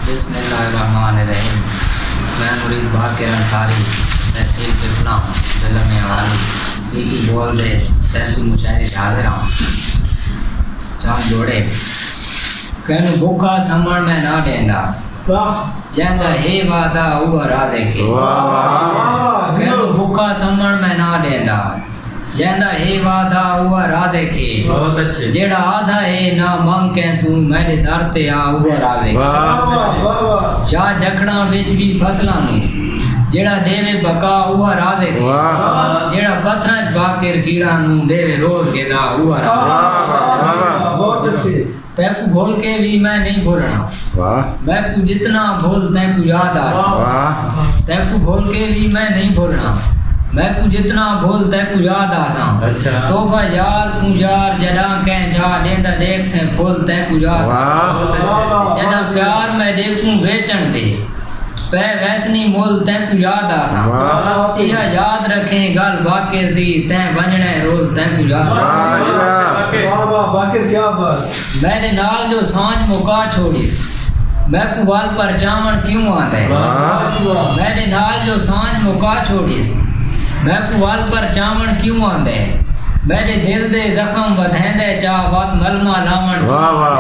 بسم اللہ الرحمن الرحیم. میں مرید باقر انصاری تحصیل چپنا ضلع میں والی کی بول دے سیف مشاعری حاضر ہوں. چاند جوڑے کہنو بھوکا سمجھ میں نہ دیندا جیندا ہے وعدہ اوہ رادے کے. کہنو بھوکا سمجھ میں نہ دیندا جیندا ہے وعدہ اوہ رادے کے. بہت اچھے. جیڑا آدھا ہے نہ مانگ کے تو میرے در تے آ اوہ رادے کے. جا جکڑاں وچ بھی فصلاں نوں جیڑا دیوے بقا اوہ رادے کے. جیڑا پتھراں وچ باقر کیڑاں نوں دیوے روز کے دا اوہ رادے. بہت اچھے. تے کو بھول کے بھی میں نہیں بھولنا. میں کو جتنا بھول تے کو یاد آسا. تے کو بھول کے بھی میں نہیں بھولنا. میں کو جتنا بھول تے کو یاد آسا. توبہ یار کو یار جڑاں کہیں جا دیندا دیکھ سے بھول تے کو یاد آسا. جڑا پیار میں دیکھوں ویچن دے پہ ویسنی مول تے کو یاد آسا. یہ یاد رکھیں گل باقر دی تے بننے رول تے کو یاد آسا. باقر کیا بات. میرے نال جو سانج مکا چھوڑی میں کو وال پر جامن کیوں آتا ہے. میرے نال جو سانج مکا چھوڑی میں کو وال پر جامن کیوں آتا ہے. میرے دل دے زخم ودھیندے چاہ بات ملما لاون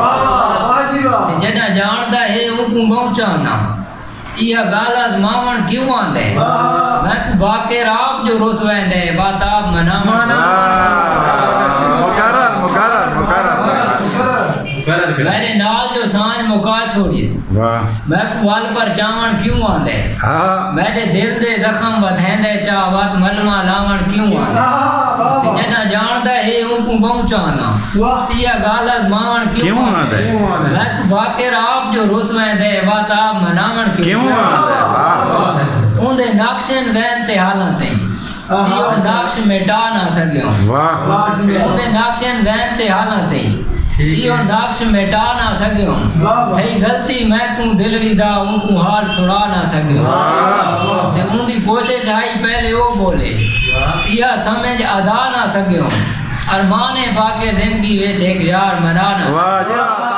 جڑا جاندا ہے او کو پہنچانا. یہ گال ازماون کیوں آتا ہے. میں تو باقر آپ جو رس ویندے بات آپ منامن. میرے نال جو سانج مکا چھوڑی میں کو وال پر چاون کیوں آندے. میرے دل دے زخم ودھیندے چاہ بات ملما لاون کیوں آندے. جنا جاندا ہے او کو پہنچانا. یہ گال ازماون کیوں آندے. میں تو باقر آپ جو رس ویندے بات آپ منامن کیوں آندے. اون دے نقشن وین تے حالاں تے یہ نقش مٹا نہ سکیوں. اون دے نقشن وین تے حالاں تے یہ نقش مٹا نہ سکیوں. تھئی غلطی میں تو دلڑی دا ان کو حال سنا نہ سکیوں. تے ان دی کوشش آئی پہلے وہ بولے یہ سمجھ ادا نہ سکیوں. ارمان باقی زندگی وچ ایک یار منا نہ سکیوں.